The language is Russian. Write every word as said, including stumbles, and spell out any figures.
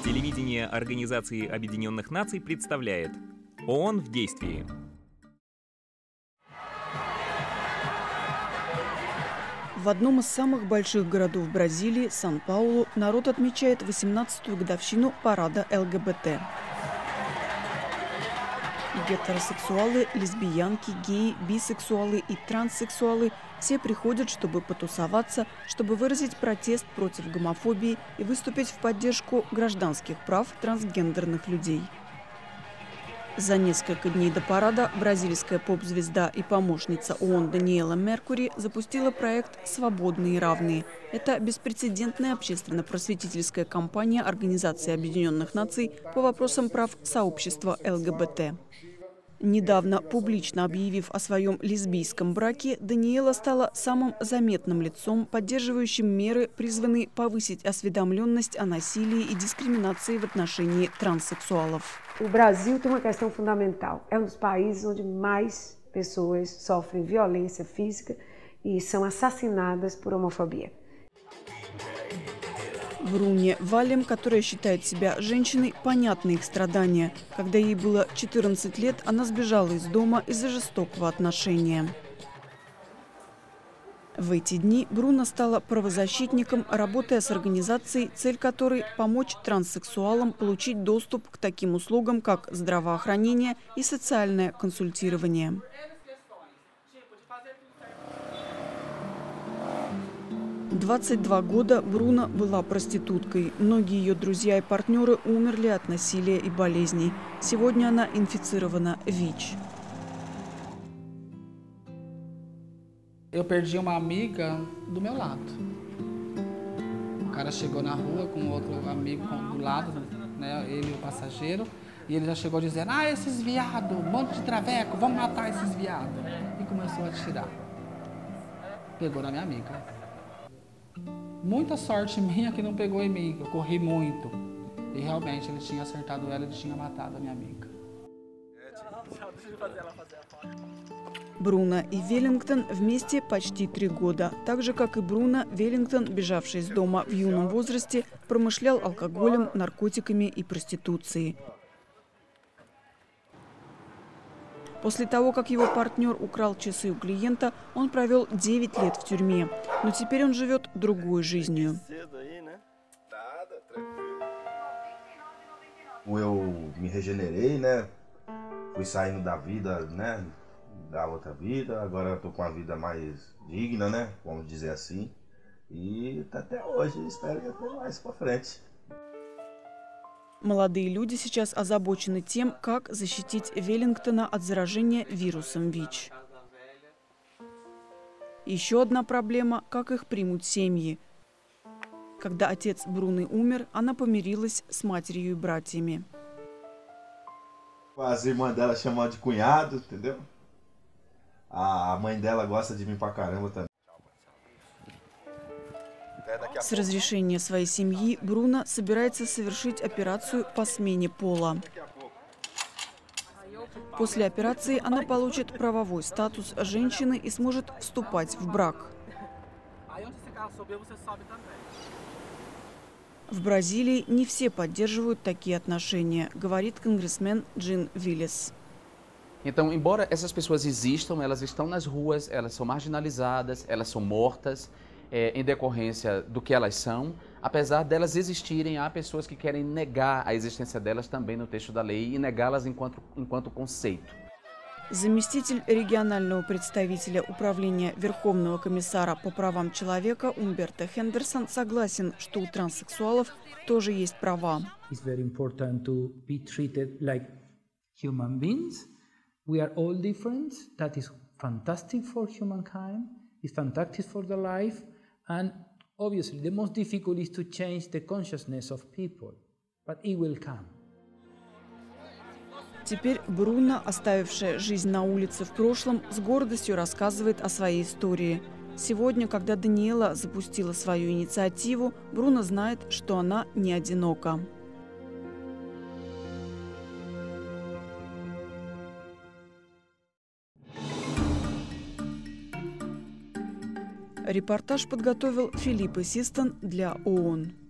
Телевидение Организации Объединенных Наций представляет ООН в действии. В одном из самых больших городов Бразилии, Сан-Паулу, народ отмечает восемнадцатую годовщину парада эл гэ бэ тэ. И гетеросексуалы, лесбиянки, геи, бисексуалы и транссексуалы все приходят, чтобы потусоваться, чтобы выразить протест против гомофобии и выступить в поддержку гражданских прав трансгендерных людей. За несколько дней до парада бразильская поп-звезда и помощница ООН Даниэла Меркури запустила проект «Свободные и равные». Это беспрецедентная общественно-просветительская кампания Организации Объединенных Наций по вопросам прав сообщества эл гэ бэ тэ. Недавно, публично объявив о своем лесбийском браке, Даниэла стала самым заметным лицом, поддерживающим меры, призванные повысить осведомленность о насилии и дискриминации в отношении транссексуалов. O Brasil tem uma questão fundamental. É um dos países onde mais pessoas sofrem violência física e são assassinadas por homofobia. Бруне Валем, которая считает себя женщиной, понятны их страдания. Когда ей было четырнадцать лет, она сбежала из дома из-за жестокого отношения. В эти дни Бруно стала правозащитником, работая с организацией, цель которой – помочь транссексуалам получить доступ к таким услугам, как здравоохранение и социальное консультирование. двадцать два года Бруно была проституткой. Многие ее друзья и партнеры умерли от насилия и болезней. Сегодня она инфицирована ВИЧ. Eu perdi uma amiga do meu lado. O cara chegou na rua com outro amigo do lado, né, ele e o passageiro, e ele já chegou dizendo: ah, esses viados, um monte de traveco, vamos matar esses viados. E começou a atirar. Pegou na minha amiga. Muita sorte minha que não pegou em mim, eu corri muito. E realmente ele tinha acertado ela, ele tinha matado a minha amiga. Бруно и Веллингтон вместе почти три года. Так же, как и Бруно, Веллингтон, бежавший из дома в юном возрасте, промышлял алкоголем, наркотиками и проституцией. После того, как его партнер украл часы у клиента, он провел девять лет в тюрьме. Но теперь он живет другой жизнью. Eu me regenerei, né? Fui saindo da vida, né? Da outra vida, agora estou com a vida mais digna, né? Vamos dizer assim. E até hoje espero ir até mais para frente. Молодые люди сейчас озабочены тем, как защитить Веллингтона от заражения вирусом ВИЧ. Еще одна проблема – как их примут семьи. Когда отец Бруны умер, она помирилась с матерью и братьями. As irmãs dela chamam de cunhado, entendeu? A mãe dela gosta de mim pra caramba também. С разрешения своей семьи Бруно собирается совершить операцию по смене пола. После операции она получит правовой статус женщины и сможет вступать в брак. В Бразилии не все поддерживают такие отношения, говорит конгрессмен Джин Виллис. Então, embora essas pessoas existam, elas estão nas ruas, elas são marginalizadas, elas são mortas é, em decorrência do que elas são. Apesar delas existirem, há pessoas que querem negar a existência delas também no texto da lei e negá-las enquanto, enquanto conceito. Заместитель регионального представителя управления Верховного комиссара по правам человека Умберто Хендерсон согласен, что у транссексуалов тоже есть права. We are all different. That is fantastic for humankind. It's fantastic for the life. And obviously, the most difficult is to change the consciousness of people. But it will come. Теперь Бруно, оставившая жизнь на улице в прошлом, с гордостью рассказывает о своей истории. Сегодня, когда Даниэла запустила свою инициативу, Бруно знает, что она не одинока. Репортаж подготовил Филиппе Систон для ООН.